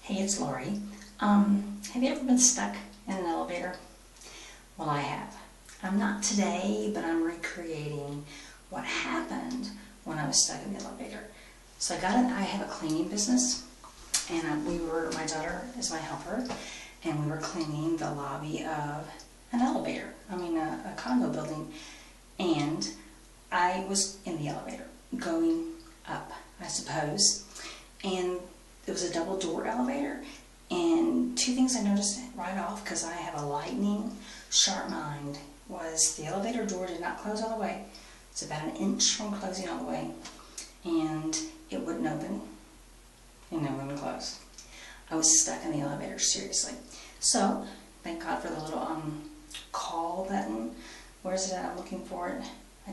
Hey, it's Lori. Have you ever been stuck in an elevator? Well, I have. I'm not today, but I'm recreating what happened when I was stuck in the elevator. So I have a cleaning business, and my daughter is my helper, and we were cleaning the lobby of an elevator, a condo building, and I was in the elevator going up, I suppose, and it was a double door elevator, and two things I noticed right off, because I have a lightning sharp mind, was the elevator door did not close all the way. It's about an inch from closing all the way, and it wouldn't open, and it wouldn't close. I was stuck in the elevator, seriously. So, thank God for the little call button. Where is it at? I'm looking for it.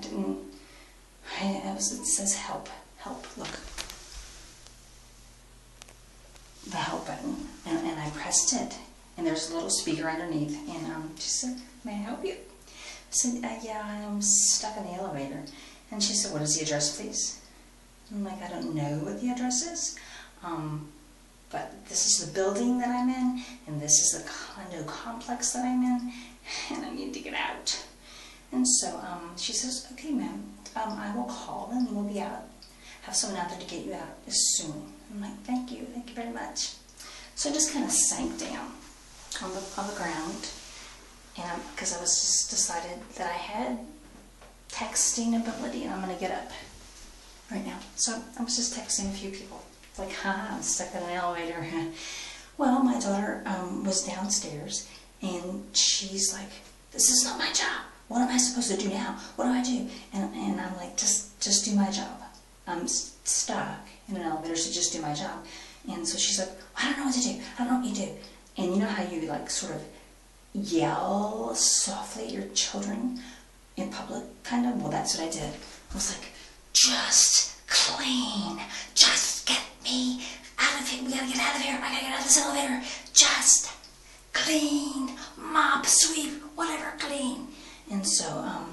It says help, look. The help button, and I pressed it, and there's a little speaker underneath, and she said, "May I help you?" I said, "Yeah, I'm stuck in the elevator." And she said, "What is the address, please?" I'm like, "I don't know what the address is, but this is the building that I'm in, and this is the condo complex that I'm in, and I need to get out." And so she says, "Okay, ma'am, I will call, and we'll be out. Have someone out there to get you out as soon." I'm like, thank you very much. So I just kind of sank down on the ground, and because I was just decided that I had texting ability, and I'm going to get up right now. So I was just texting a few people, like, I'm stuck in an elevator. Well, my daughter was downstairs, and she's like, "This is not my job. What am I supposed to do now? What do I do?" And I'm like, just do my job. I'm stuck in an elevator, so just do my job. And so she's like, "I don't know what to do. I don't know what you do." And you know how you like sort of yell softly at your children in public, kind of? Well, that's what I did. I was like, "Just clean. Just get me out of here. We gotta get out of here. I gotta get out of this elevator. Just clean. Mop, sweep, whatever, clean." And so,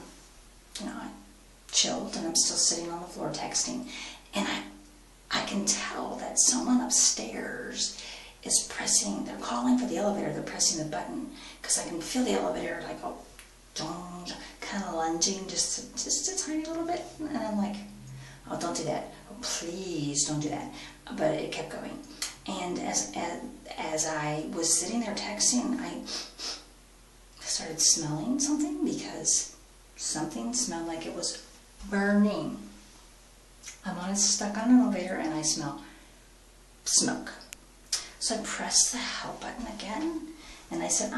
I chilled, and I'm still sitting on the floor texting, and I can tell that someone upstairs is they're calling for the elevator, they're pressing the button, because I can feel the elevator like, oh, kind of lunging just a tiny little bit, and I'm like, "Oh, don't do that. Oh, please don't do that." But it kept going, and as I was sitting there texting, I started smelling something, because something smelled like it was burning. I'm stuck on an elevator, and I smell smoke. So I pressed the help button again, and I said,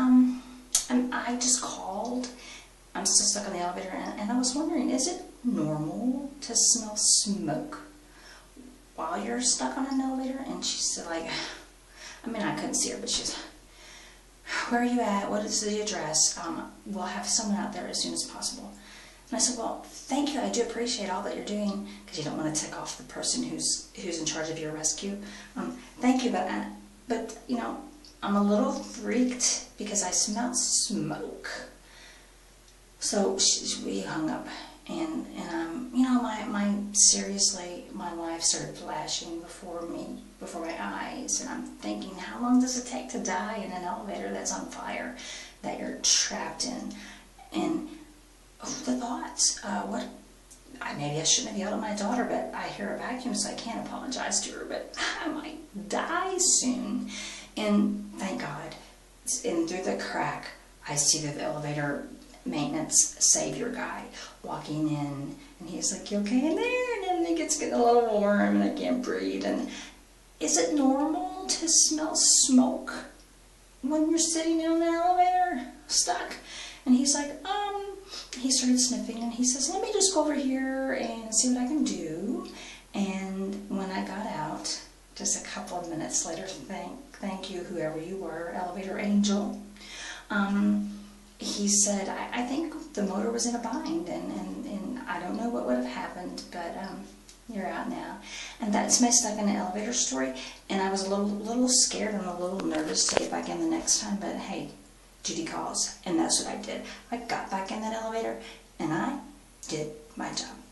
I just called. I'm still stuck on the elevator, and I was wondering, is it normal to smell smoke while you're stuck on an elevator? And she said, like, I couldn't see her, but she's, "Where are you at? What is the address? We'll have someone out there as soon as possible." And I said, "Well, thank you. I do appreciate all that you're doing," because you don't want to tick off the person who's in charge of your rescue. "Thank you, but I'm a little freaked because I smell smoke." So we hung up, and seriously, my life started flashing before my eyes, and I'm thinking, how long does it take to die in an elevator that's on fire, that you're trapped in? And the thoughts, maybe I shouldn't have yelled at my daughter, but I hear a vacuum, so I can't apologize to her, but I might die soon. And thank God, and through the crack, I see the elevator maintenance savior guy walking in, and he's like, "You okay in there?" And then it gets getting a little warm, and I can't breathe. And is it normal to smell smoke when you're sitting in an elevator stuck? And he's like, he started sniffing, and he says, "Let me just go over here and see what I can do." And when I got out, just a couple of minutes later, thank you, whoever you were, elevator angel, he said, I think the motor was in a bind, and I don't know what would have happened, but you're out now. And that's my stuck in an elevator story, and I was a little scared and a little nervous to get back in the next time, but hey, duty calls, and that's what I did. I got back in that elevator, and I did my job.